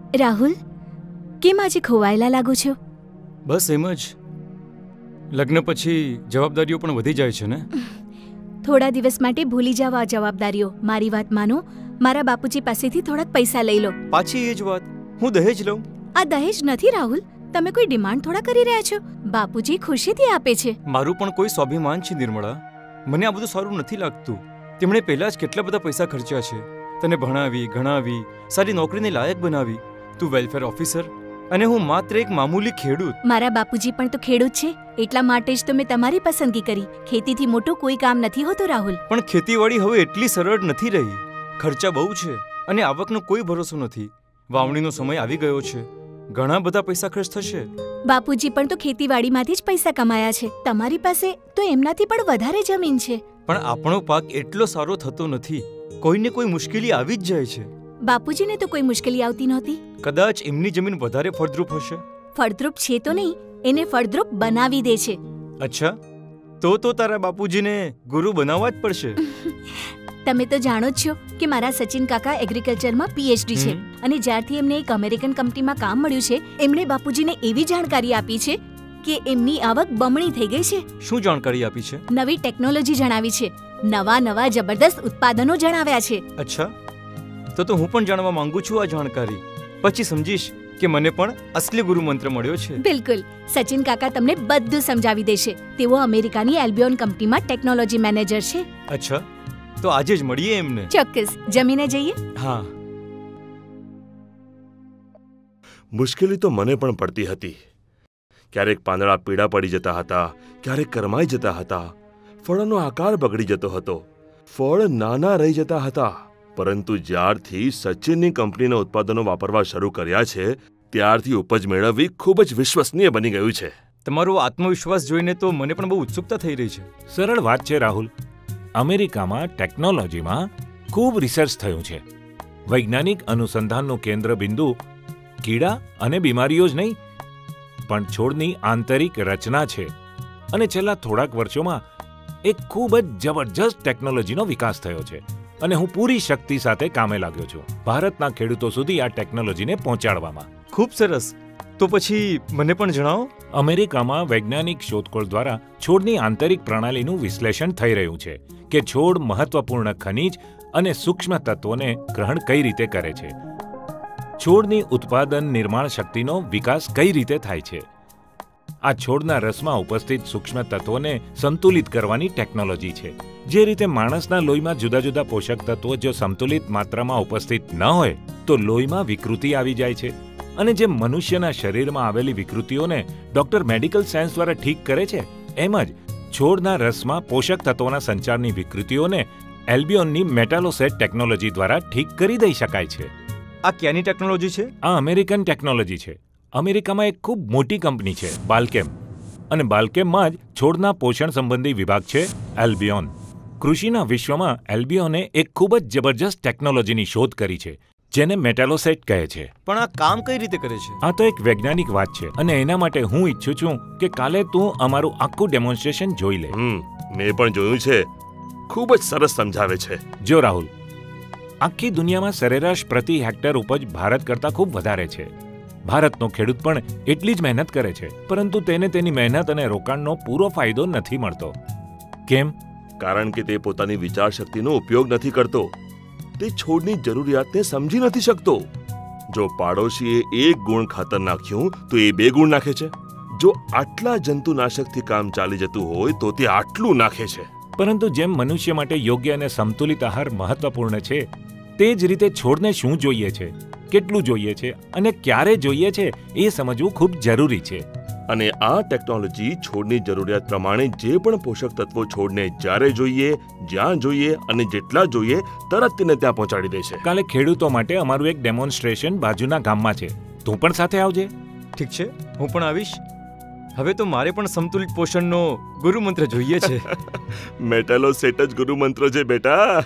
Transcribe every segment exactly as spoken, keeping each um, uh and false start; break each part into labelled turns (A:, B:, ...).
A: રાહુલ, કેમ આજે ખોવાયેલા લાગો છો?
B: બસ એમ જ. લગ્ન પછી જવાબદારીઓ પણ વધી જાય છે ને.
A: થોડા દિવસ માટે ભૂલી જાવ આ જવાબદારીઓ. મારી વાત માનો, મારા બાપુજી પાસેથી થોડાક પૈસા લઈ લો.
B: પાછી એ જ વાત, હું દહેજ લઉં?
A: આ દહેજ નથી રાહુલ, તમે કોઈ ડિમાન્ડ થોડા કરી રહ્યા છો. બાપુજી ખુશીથી આપે છે.
B: મારું પણ કોઈ સ્વાભિમાન છે નિર્મળા. મને આ બધું સારું નથી લાગતું. તેમણે પહેલા જ કેટલા બધા પૈસા ખર્ચ્યા છે. તને ભણાવી, ગણાવી, સારી નોકરીને લાયક બનાવી. તું વેલફેર ઓફિસર અને હું માત્ર એક મામૂલી ખેડૂત.
A: મારા બાપુજી પણ તો ખેડૂત છે, એટલા માટે જ તો મેં તમારી પસંદગી કરી. ખેતીથી મોટું કોઈ કામ નથી હોતું રાહુલ.
B: પણ ખેતીવાડી હવે એટલી સરળ નથી રહી. ખર્ચા બહુ છે અને આવકનો કોઈ ભરોસો નથી. વાવણીનો સમય આવી ગયો છે, ઘણા બધા પૈસા ખર્ચ થશે.
A: બાપુજી પણ તો ખેતીવાડીમાંથી જ પૈસા કમાયા છે. તમારી પાસે તો એમનાથી પણ વધારે જમીન છે.
B: પણ આપણો પાક એટલો સારો થતો નથી. કોઈને કોઈ મુશ્કેલી આવી જ જાય છે.
A: બાપુજીને તો કોઈ મુશ્કેલી આવતી નહોતી.
B: કદાચ એમની જમીન વધારે ફળદ્રુપ હશે.
A: ફળદ્રુપ છે તો નહીં, એને ફળદ્રુપ બનાવી દે છે.
B: અચ્છા, તો તો તારા બાપુજીને ગુરુ બનાવવા જ પડશે.
A: તમે તો જાણો જ છો કે મારા સચિન કાકા એગ્રીકલ્ચરમાં પીએચડી છે અને જ્યારથી એમને એક અમેરિકન કંપનીમાં કામ મળ્યું છે, એમણે બાપુજીને એવી જાણકારી આપી છે કે એમની આવક બમણી થઈ ગઈ છે.
B: શું જાણકારી આપી છે?
A: નવી ટેકનોલોજી જણાવી છે, નવા નવા જબરદસ્ત ઉત્પાદનો જણાવ્યા છે.
B: અચ્છા, તો તો હું પણ જાણવા માંગુ છું આ જાણકારી. પછી સમજીશ કે મને પણ અસલી ગુરુ મંત્ર મળ્યો છે.
A: બિલકુલ, સચિન કાકા તમને બધું સમજાવી દેશે. તેઓ અમેરિકાની એલ્બિયોન કંપનીમાં ટેકનોલોજી મેનેજર છે.
B: અચ્છા, તો આજે જ મળીએ એમને.
A: ચોક્કસ. જમીને જઈએ.
B: હા.
C: મુશ્કેલી તો મને પણ પડતી હતી. ક્યારેક પાંદડા પીળા પડી જતા હતા, ક્યારેક કરમાઈ જતા હતા, ફળનો આકાર બગડી જતો હતો, ફળ નાના રહી જતા હતા. પરંતુ જ્યારથી સચિનની કંપનીના ઉત્પાદનો વાપરવા શરૂ કર્યા છે, ત્યારથી ઉપજ મેળવવી ખૂબ જ વિશ્વસનીય બની ગયું છે.
B: તમારો આત્મવિશ્વાસ જોઈને તો મને પણ બહુ ઉત્સુકતા થઈ રહી છે.
D: સરળ વાત છે રાહુલ. અમેરિકામાં ટેકનોલોજીમાં ખૂબ રિસર્ચ થયું છે. વૈજ્ઞાનિક અનુસંધાનનું કેન્દ્ર બિંદુ કીડા અને બીમારીઓ જ નહીં, પણ છોડની આંતરિક રચના છે. અને છેલ્લા થોડાક વર્ષોમાં એક ખૂબ જ જબરજસ્ત ટેકનોલોજીનો વિકાસ થયો છે અને હું પૂરી શક્તિ સાથે કામે લાગ્યો છું ભારતના ખેડૂતો સુધી આ ટેકનોલોજીને પહોંચાડવામાં.
B: ખૂબ સરસ. તો પછી મને પણ જણાવો.
D: અમેરિકામાં વૈજ્ઞાનિક શોધખોળ દ્વારા છોડની આંતરિક પ્રણાલીનું વિશ્લેષણ થઈ રહ્યું છે કે છોડ મહત્વપૂર્ણ ખનિજ અને સૂક્ષ્મ તત્વોને ગ્રહણ કઈ રીતે કરે છે. છોડની ઉત્પાદન નિર્માણ શક્તિનો વિકાસ કઈ રીતે થાય છે. આ છોડના રસમાં ઉપસ્થિત સૂક્ષ્મ તત્વોને સંતુલિત કરવાની ટેકનોલોજી છે. જે રીતે માણસના લોહીમાં જુદા જુદા પોષક તત્વો જો સંતુલિત માત્રામાં ઉપસ્થિત ન હોય તો લોહીમાં વિકૃતિ આવી જાય છે, અને જેમ મનુષ્યના શરીરમાં આવેલી વિકૃતિઓને ડોક્ટર મેડિકલ સાયન્સ દ્વારા ઠીક કરે છે, એમ જ છોડના રસમાં પોષક તત્વોના સંચારની વિકૃતિઓને એલ્બિયોનની મેટાલોસેટ ટેકનોલોજી દ્વારા ઠીક કરી દઈ શકાય છે.
B: આ ક્યાંની ટેકનોલોજી છે?
D: આ અમેરિકન ટેકનોલોજી છે. અમેરિકામાં એક ખૂબ મોટી કંપની છે બાલ્કેમ, અને બાલ્કેમમાં જ છોડના પોષણ સંબંધી વિભાગ છે આલ્બિયોન. કૃષિના વિશ્વમાં એલ્બિયોને એક ખૂબ જ જબરજસ્ત ટેકનોલોજીની શોધ કરી છે જેને મેટાલોસેટ કહે છે.
B: પણ આ કામ કઈ રીતે કરે છે?
D: આ તો એક વૈજ્ઞાનિક વાત છે અને એના માટે હું ઈચ્છું છું કે કાલે તું અમારું આખું ડેમોન્સ્ટ્રેશન જોઈ લે.
C: મેં પણ જોયું છે. ખૂબ જ સરસ સમજાવે છે.
D: જો રાહુલ, આખી દુનિયામાં સરેરાશ પ્રતિ હેક્ટર ઉપજ ભારત કરતાં ખૂબ વધારે છે. ભારતનો ખેડૂત પણ એટલી જ મહેનત કરે છે, પરંતુ તેને તેની મહેનત અને રોકાણનો પૂરો ફાયદો નથી મળતો. કેમ?
C: કારણ કે તે પોતાની વિચારશક્તિનો ઉપયોગ નથી કરતો. તે છોડની જરૂરિયાતને સમજી નથી શકતો. જો પાડોશીએ એક ગુણ ખાતર નાખ્યું તો એ બે ગુણ નાખે છે. જો આટલા જંતુનાશકથી કામ ચાલી જતું હોય તો તે આટલું નાખે છે.
D: પરંતુ જેમ મનુષ્ય માટે યોગ્ય અને સંતુલિત આહાર મહત્વપૂર્ણ છે, તે જ રીતે છોડને શું જોઈએ છે, કેટલું જોઈએ છે અને ક્યારે જોઈએ છે એ સમજવું ખૂબ જરૂરી છે.
C: અને આ ટેકનોલોજી છોડની જરૂરિયાત પ્રમાણે જે પણ પોષક તત્વો છોડને જ્યારે જોઈએ, જ્યાં જોઈએ અને જેટલા જોઈએ તરત તેને ત્યાં પહોંચાડી દે છે.
D: કાલે ખેડૂતો માટે અમારું એક ડેમોન્સ્ટ્રેશન બાજુના ગામમાં છે. તું પણ સાથે આવજે.
B: ઠીક છે, હું પણ આવીશ. હવે તો મારે પણ સંતુલિત પોષણનો ગુરુ મંત્ર જોઈએ છે.
C: મેટાલોસેટ જ ગુરુ મંત્ર છે બેટા.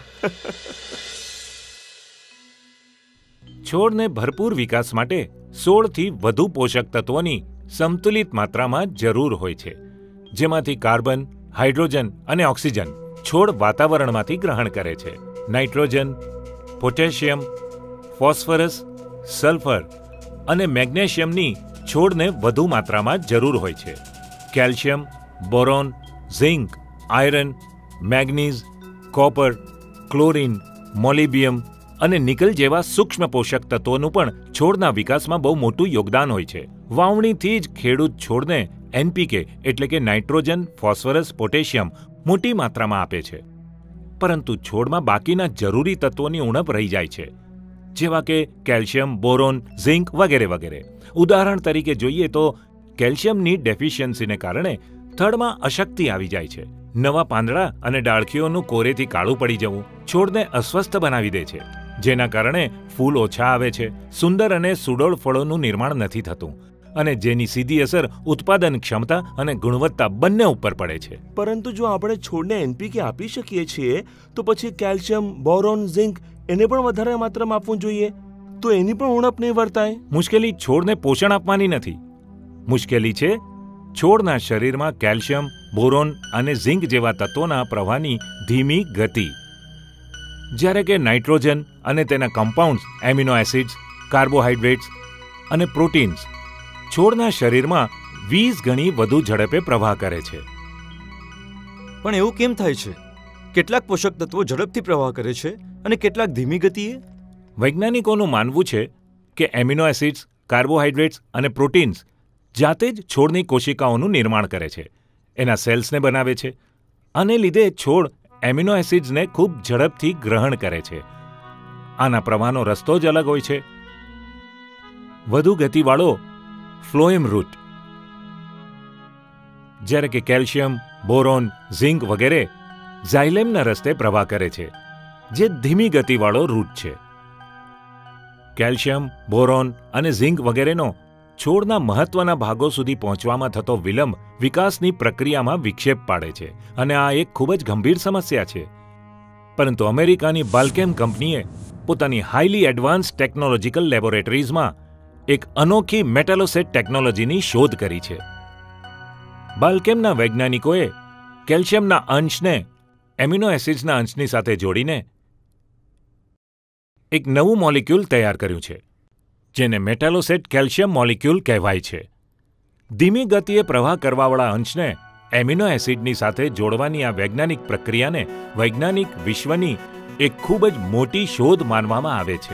D: છોડને ભરપૂર વિકાસ માટે સોળ થી વધુ પોષક તત્વોની સંતુલિત માત્રામાં જરૂર હોય છે, જેમાંથી કાર્બન, હાઇડ્રોજન અને ઓક્સિજન છોડ વાતાવરણમાંથી ગ્રહણ કરે છે. નાઇટ્રોજન, પોટેશિયમ, ફોસ્ફરસ, સલ્ફર અને મેગ્નેશિયમની છોડને વધુ માત્રામાં જરૂર હોય છે. Calcium, boron, zinc, iron, manganese, copper, chlorine, molybdenum અને નિકલ જેવા સૂક્ષ્મ પોષક તત્વોનું પણ છોડના વિકાસમાં બહુ મોટું યોગદાન હોય છે. વાવણીથી જ ખેડૂત છોડને એનપીકે એટલે કે નાઇટ્રોજન, ફોસ્ફરસ, પોટેશિયમ મોટી માત્રામાં આપે છે. પરંતુ છોડમાં બાકીના જરૂરી તત્વોની ઉણપ રહી જાય છે, જેવા કે કેલ્શિયમ, બોરોન, ઝિંક વગેરે વગેરે. ઉદાહરણ તરીકે જોઈએ તો કેલ્શિયમની ડેફિશિયન્સીને કારણે થડમાં અશક્તિ આવી જાય છે. નવા પાંદડા અને ડાળખીઓનું કોરેથી કાળું પડી જવું છોડને અસ્વસ્થ બનાવી દે છે, જેના કારણે ફૂલ ઓછા આવે છે, સુંદર અને સુડોળ ફળોનું નિર્માણ નથી થતું અને જેની સીધી અસર ઉત્પાદન ક્ષમતા અને ગુણવત્તા બંને ઉપર પડે છે.
C: પરંતુ જો આપણે છોડને એનપીકે આપી શકીએ છીએ તો પછી કેલ્શિયમ, બોરોન, ઝિંક એને પણ વધારે માત્રામાં આપવું જોઈએ, તો એની પણ ઉણપ નહીં વર્તાય.
D: મુશ્કેલી છોડને પોષણ આપવાની નથી. મુશ્કેલી છે છોડના શરીરમાં કેલ્શિયમ, બોરોન અને ઝિંક જેવા તત્વોના પ્રવાહની ધીમી ગતિ. જ્યારે કે નાઇટ્રોજન અને તેના કમ્પાઉન્ડ્સ, એમિનો એસિડ્સ, કાર્બોહાઈડ્રેટ્સ અને પ્રોટીન્સ છોડના શરીરમાં વીસ ગણી વધુ ઝડપે પ્રવાહ કરે છે.
B: પણ એવું કેમ થાય છે? કેટલાક પોષક તત્વો ઝડપથી પ્રવાહ કરે છે અને કેટલાક ધીમી ગતિએ?
D: વૈજ્ઞાનિકોનું માનવું છે કે એમિનો એસિડ્સ, કાર્બોહાઈડ્રેટ્સ અને પ્રોટીન્સ જાતે જ છોડની કોશિકાઓનું નિર્માણ કરે છે, એના સેલ્સને બનાવે છે અને લીધે છોડ એમિનો એસિડ્સને ખૂબ ઝડપથી ગ્રહણ કરે છે. આના પ્રવાહનો રસ્તો જ અલગ હોય છે. વધુ ગતિવાળો ફ્લોએમ રૂટ, જ્યારે કે કેલ્શિયમ, બોરોન, ઝિંક વગેરે ઝાયલેમના રસ્તે પ્રવાહ કરે છે, જે ધીમી ગતિવાળો રૂટ છે. કેલ્શિયમ, બોરોન અને ઝિંક વગેરેનો છોડના મહત્વના ભાગો સુધી પહોંચવામાં થતો વિલંબ વિકાસની પ્રક્રિયામાં વિક્ષેપ પાડે છે અને આ એક ખૂબ જ ગંભીર સમસ્યા છે. પરંતુ અમેરિકાની બાલ્કેમ કંપનીએ પોતાની હાઈલી એડવાન્સ ટેકનોલોજીકલ લેબોરેટરીઝમાં એક અનોખી મેટાલોસેટ ટેકનોલોજીની શોધ કરી છે. બાલ્કેમના વૈજ્ઞાનિકોએ કેલ્શિયમના અંશને એમિનો એસિડ્સના અંશની સાથે જોડીને એક નવું મોલિક્યુલ તૈયાર કર્યું છે, જેને મેટાલોસેટ કેલ્શિયમ મોલિક્યુલ કહેવાય છે. ધીમી ગતિએ પ્રવાહ કરવાવાળા અંશને એમિનો એસિડની સાથે જોડવાની આ વૈજ્ઞાનિક પ્રક્રિયાને વૈજ્ઞાનિક વિશ્વની એક ખૂબ જ મોટી શોધ માનવામાં આવે છે,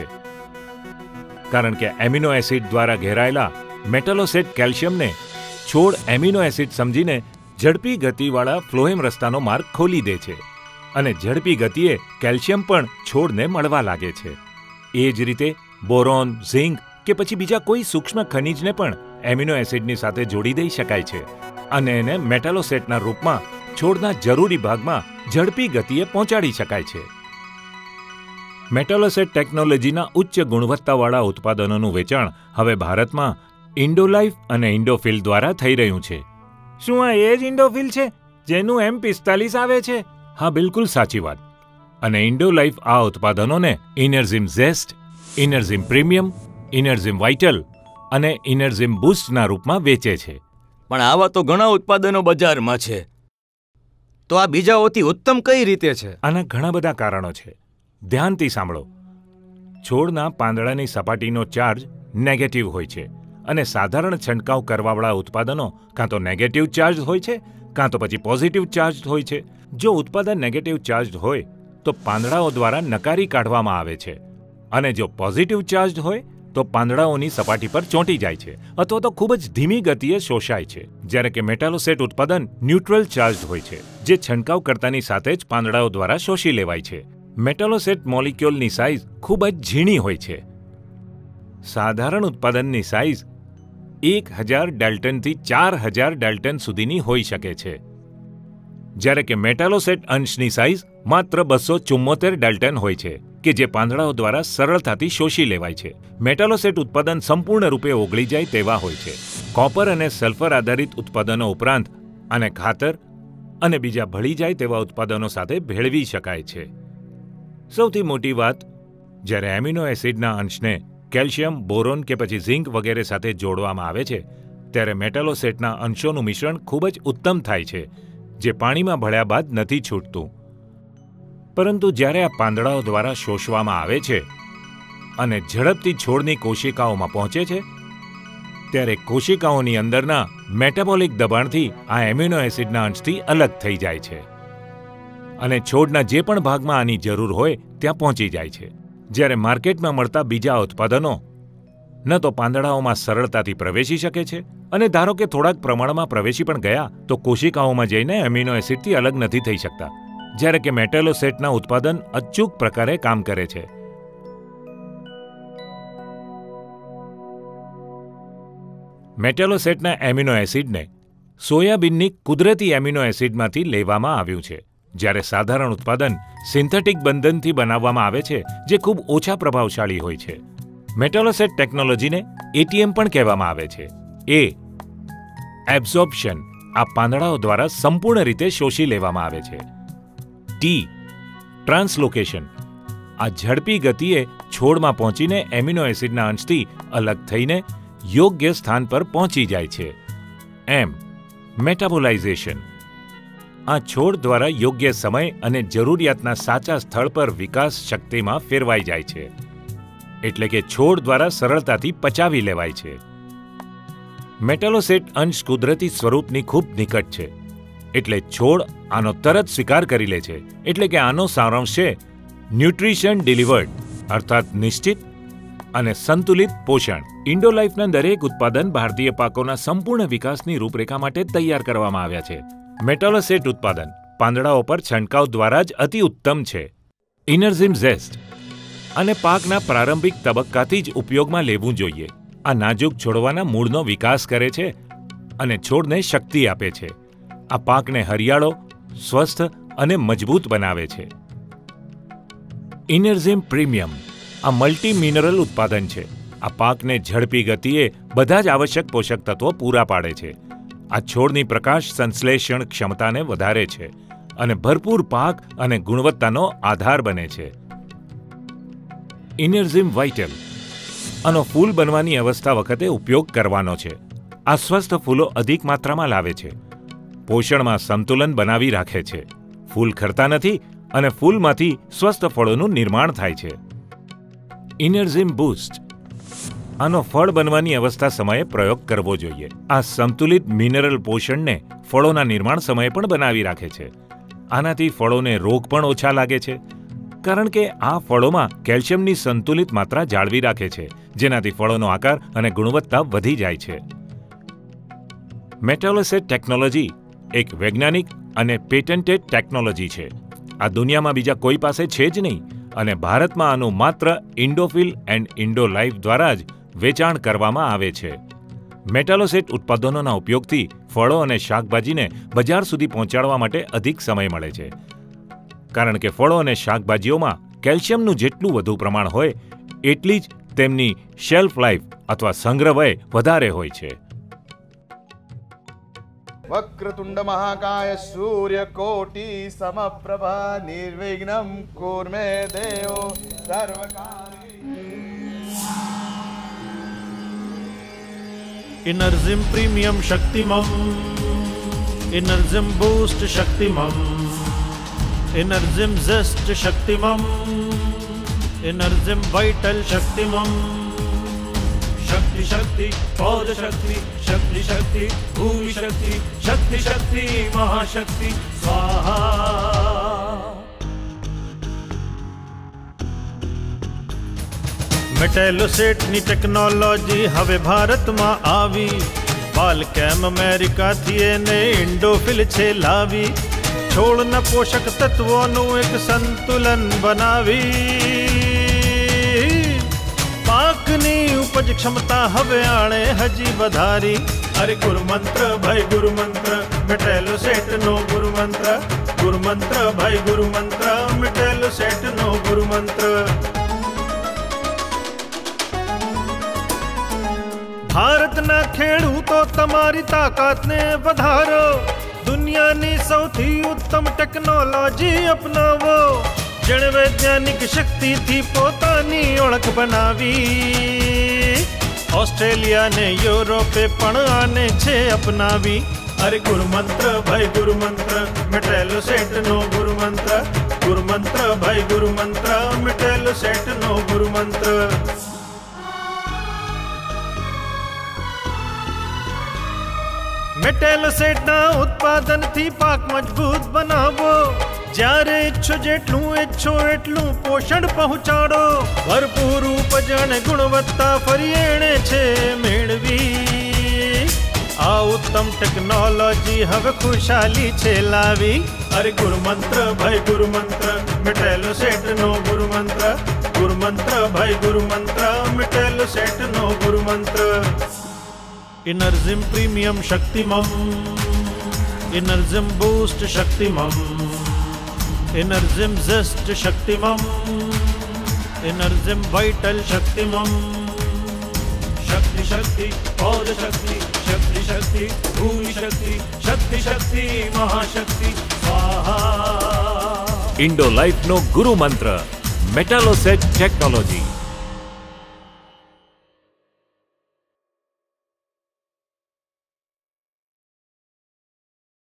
D: કારણ કે એમિનો એસિડ દ્વારા ઘેરાયેલા મેટાલોસેટ કેલ્શિયમને છોડ એમિનો એસિડ સમજીને ઝડપી ગતિવાળા ફ્લોએમ રસ્તાનો માર્ગ ખોલી દે છે અને ઝડપી ગતિએ કેલ્શિયમ પણ છોડને મળવા લાગે છે. એ જ રીતે બોરોન, ઝિંક કે પછી બીજા કોઈ સૂક્ષ્મ ખનિજને પણ એમિનો એસિડની સાથે જોડી દઈ શકાય છે અને એને મેટાલોસેટના રૂપમાં છોડના જરૂરી ભાગમાં ઝડપી ગતિએ પહોંચાડી શકાય છે. મેટાલોસેટ ટેકનોલોજીના ઉચ્ચ ગુણવત્તાવાળા ઉત્પાદનોનું વેચાણ હવે ભારતમાં ઇન્ડોલાઇફ અને ઇન્ડોફિલ દ્વારા થઈ રહ્યું છે. શું આ એ જ ઇન્ડોફિલ છે જેનું એમ પિસ્તાલીસ આવે છે? હા, બિલકુલ સાચી વાત. અને ઇન્ડોલાઇફ આ ઉત્પાદનોને ઇનર્ઝિમ ઝેસ્ટ, ઇનર્ઝિમ પ્રીમિયમ, ઇનર્ઝિમ વાઇટલ અને ઇનર્ઝિમ બૂસ્ટના રૂપમાં વેચે છે.
B: પણ આવા તો ઘણા ઉત્પાદનો બજારમાં છે, તો આ બીજાઓથી ઉત્તમ કઈ રીતે છે?
D: આના ઘણા બધા કારણો છે. ધ્યાનથી સાંભળો. છોડના પાંદડાની સપાટીનો ચાર્જ નેગેટિવ હોય છે અને સાધારણ છંટકાવ કરવાવાળા ઉત્પાદનો કાં તો નેગેટિવ ચાર્જ હોય છે કાં તો પછી પોઝિટિવ ચાર્જ હોય છે. જો ઉત્પાદન નેગેટિવ ચાર્જ હોય તો પાંદડાઓ દ્વારા નકારી કાઢવામાં આવે છે અને જો પોઝિટિવ ચાર્જ હોય તો પાંદડાઓની સપાટી પર ચોંટી જાય છે અથવા તો ખૂબ જ ધીમી ગતિએ શોષાય છે. જ્યારે કે મેટાલોસેટ ઉત્પાદન ન્યુટ્રલ ચાર્જ હોય છે, જે છંટકાવ કરતાની સાથે જ પાંદડાઓ દ્વારા શોષી લેવાય છે. મેટાલોસેટ મોલિક્યુલની સાઇઝ ખૂબ જ ઝીણી હોય છે. સાધારણ ઉત્પાદનની સાઇઝ એક હજાર ડેલ્ટનથી ચાર હજાર ડેલ્ટન સુધીની હોઈ શકે છે, જ્યારે કે મેટાલોસેટ અંશની સાઇઝ માત્ર બસો ચુમ્મોતેર ડેલ્ટન હોય છે કે જે પાંદડાઓ દ્વારા સરળતાથી શોષી લેવાય છે. મેટાલોસેટ ઉત્પાદન સંપૂર્ણ રૂપે ઓગળી જાય તેવા હોય છે. કોપર અને સલ્ફર આધારિત ઉત્પાદનો ઉપરાંત આને ખાતર અને બીજા ભળી જાય તેવા ઉત્પાદનો સાથે ભેળવી શકાય છે. સૌથી મોટી વાત, જ્યારે એમિનો એસિડના અંશને કેલ્શિયમ, બોરોન કે પછી ઝિંક વગેરે સાથે જોડવામાં આવે છે ત્યારે મેટાલોસેટના અંશોનું મિશ્રણ ખૂબ જ ઉત્તમ થાય છે, જે પાણીમાં ભળ્યા બાદ નથી છૂટતું. પરંતુ જ્યારે આ પાંદડાઓ દ્વારા શોષવામાં આવે છે અને ઝડપથી છોડની કોશિકાઓમાં પહોંચે છે ત્યારે કોશિકાઓની અંદરના મેટાબોલિક દબાણથી આ એમિનો એસિડના અંશથી અલગ થઈ જાય છે અને છોડના જે પણ ભાગમાં આની જરૂર હોય ત્યાં પહોંચી જાય છે. જ્યારે માર્કેટમાં મળતા બીજા ઉત્પાદનો ન તો પાંદડાઓમાં સરળતાથી પ્રવેશી શકે છે અને ધારો કે થોડાક પ્રમાણમાં પ્રવેશી પણ ગયા તો કોશિકાઓમાં જઈને એમિનો એસિડથી અલગ નથી થઈ શકતા, જ્યારે કે મેટેલોસેટના ઉત્પાદન અચૂક પ્રકારે કામ કરે છે. મેટેલોસેટના એમિનો એસિડને સોયાબીનની કુદરતી એમિનો એસિડમાંથી લેવામાં આવ્યું છે, જ્યારે સાધારણ ઉત્પાદન સિન્થેટિક બંધનથી બનાવવામાં આવે છે જે ખૂબ ઓછા પ્રભાવશાળી હોય છે. મેટાલોસેટ ટેકનોલોજીને એટીએમ પણ કહેવામાં આવે છે. એ એબ્સોર્પ્શન, આ પાંદડાઓ દ્વારા સંપૂર્ણ રીતે શોષી લેવામાં આવે છે. ટી ટ્રાન્સલોકેશન, આ ઝડપી ગતિએ છોડમાં પહોંચીને એમિનો એસિડના અંશથી અલગ થઈને યોગ્ય સ્થાન પર પહોંચી જાય છે. એમ મેટાબોલાઇઝેશન, આ છોડ દ્વારા યોગ્ય સમય અને જરૂરિયાતના સાચા સ્થળ પર વિકાસ શક્તિમાં ફેરવાઈ જાય છે, એટલે કે છોડ દ્વારા સરળતાથી પચાવી લેવાય છે. મેટાલોસેટ અંશ કુદરતી સ્વરૂપની ખૂબ નિકટ છે, એટલે છોડ આનો તરત સ્વીકાર કરી લે છે. એટલે કે આનો સારાંશ છે ન્યુટ્રિશન ડિલિવર્ડ, અર્થાત નિશ્ચિત અને સંતુલિત પોષણ. ઇન્ડોલાઇફના દરેક ઉત્પાદન ભારતીય પાકોના સંપૂર્ણ વિકાસની રૂપરેખા માટે તૈયાર કરવામાં આવ્યા છે. મેટાલોસેટ ઉત્પાદન પાંદડાઓ પર છંટકાવ દ્વારા જ અતિ ઉત્તમ છે. ઇનરઝિમ ઝેસ્ટ, અને પાકના પ્રારંભિક તબક્કાથી જ ઉપયોગમાં લેવું જોઈએ. આ નાજુક છોડવાના મૂળનો વિકાસ કરે છે અને છોડને શક્તિ આપે છે. આ પાકને હરિયાળો, સ્વસ્થ અને મજબૂત બનાવે છે. ઇનરઝિમ પ્રીમિયમ, આ મલ્ટી મિનરલ ઉત્પાદન છે. આ પાકને ઝડપી ગતિએ બધા જ આવશ્યક પોષક તત્વો પૂરા પાડે છે. આ છોડની પ્રકાશ સંશ્લેષણ ક્ષમતાને વધારે છે અને ભરપૂર પાક અને ગુણવત્તાનો આધાર બને છે. ઇનરઝિમ વાઇટલ, આનો ફૂલ બનવાની અવસ્થા વખતે ઉપયોગ કરવાનો છે. આ સ્વસ્થ ફૂલો અધિક માત્રામાં લાવે છે, પોષણમાં સંતુલન બનાવી રાખે છે, ફૂલ ખરતા નથી અને ફૂલમાંથી સ્વસ્થ ફળોનું નિર્માણ થાય છે. ઇનરઝિમ બૂસ્ટ, આનો ફળ બનવાની અવસ્થા સમયે પ્રયોગ કરવો જોઈએ. આ સંતુલિત મિનરલ પોષણને ફળોના નિર્માણ સમયે પણ બનાવી રાખે છે. આનાથી ફળોને રોગ પણ ઓછા લાગે છે, કારણ કે આ ફળોમાં કેલ્શિયમની સંતુલિત માત્રા જાળવી રાખે છે, જેનાથી ફળોનો આકાર અને ગુણવત્તા વધી જાય છે. મેટાલોસેટ ટેકનોલોજી એક વૈજ્ઞાનિક અને પેટન્ટેડ ટેકનોલોજી છે. આ દુનિયામાં બીજા કોઈ પાસે છે જ નહીં અને ભારતમાં આનું માત્ર ઇન્ડોફિલ એન્ડ ઇન્ડોલાઇફ દ્વારા જ વેચાણ કરવામાં આવે છે. મેટાલોસેટ ઉત્પાદનોના ઉપયોગથી ફળો અને શાકભાજીને બજાર સુધી પહોંચાડવા માટે અધિક સમય મળે છે, કારણ કે ફળો અને શાકભાજીઓમાં કેલ્શિયમનું જેટલું વધુ પ્રમાણ હોય એટલી જ તેમની શેલ્ફ લાઈફ અથવા સંગ્રહવય વધારે હોય છે.
E: વક્રતુંડ મહાકાય સૂર્યકોટિ સમપ્રભા નિર્વિઘ્નમ કુર્મે દેવો સર્વકાર્યેષુ.
F: Innerzim Premium Shaktimam, Innerzim Boost Shaktimam, Innerzim Zest Shaktimam, Innerzim Vital Shaktimam. Shakti Shakti, Paud Shakti, Shakti Shakti, Bhumi Shakti, Shakti Shakti, Mahashakti, Swaha. મેટેલોસેટની ટેકનોલોજી હવે ભારતમાં આવી, બાલકેમ અમેરિકાથી એને ઇન્ડોફિલ છે લાવી, છોડના પોષક તત્વોનું એક સંતુલન બનાવી, પાકની ઉપજ ક્ષમતા હવે આણે હજી વધારી. અરે ગુરુમંત્ર ભાઈ ગુરુમંત્ર, મેટેલોસેટનો ગુરુમંત્ર, ગુરુમંત્ર ભાઈ ગુરુમંત્ર, મેટેલોસેટનો ગુરુમંત્ર. ભારતના ખેડૂતો તમારી તાકાતને વધારો, દુનિયાની સૌથી ઉત્તમ ટેકનોલોજી અપનાવો, જેણે વૈજ્ઞાનિક શક્તિથી પોતાની ઓળખ બનાવી, ઓસ્ટ્રેલિયા ને યુરોપે પણ આને છે અપનાવી. અરે ગુરુમંત્ર ભાઈ ગુરુમંત્ર, મેટેલોસેટનો ગુરુમંત્ર, ગુરુમંત્ર ભાઈ ગુરુમંત્ર, મેટેલોસેટનો ગુરુમંત્ર. મેટેલોસેટના ઉત્પાદનથી પાક મજબૂત બનાવો. જ્યારે ઈચ્છો જેટલું ઈચ્છો એટલું પોષણ પહોંચાડો. ભરપૂર ઉપજ અને ગુણવત્તા ફરી એણે છે મેળવી. આ ઉત્તમ ટેકનોલોજી હવે ખુશાલી છે લાવી. અરે ગુરુમંત્ર ભાઈ ગુરુમંત્ર મેટેલોસેટનો ગુરુમંત્ર. ગુરુમંત્ર ભાઈ ગુરુમંત્ર મેટેલોસેટનો ગુરુમંત્ર. Innerzim Premium Shaktimam, Innerzim Boost Shaktimam, Innerzim Zest Shaktimam, Innerzim Vital Shaktimam. Shakti Shakti, Paud Shakti, Shakti Shakti, Bhumi Shakti, Shakti Shakti, Mahashakti, Swaha.
D: IndoLife no Guru Mantra, Metalosate Technology.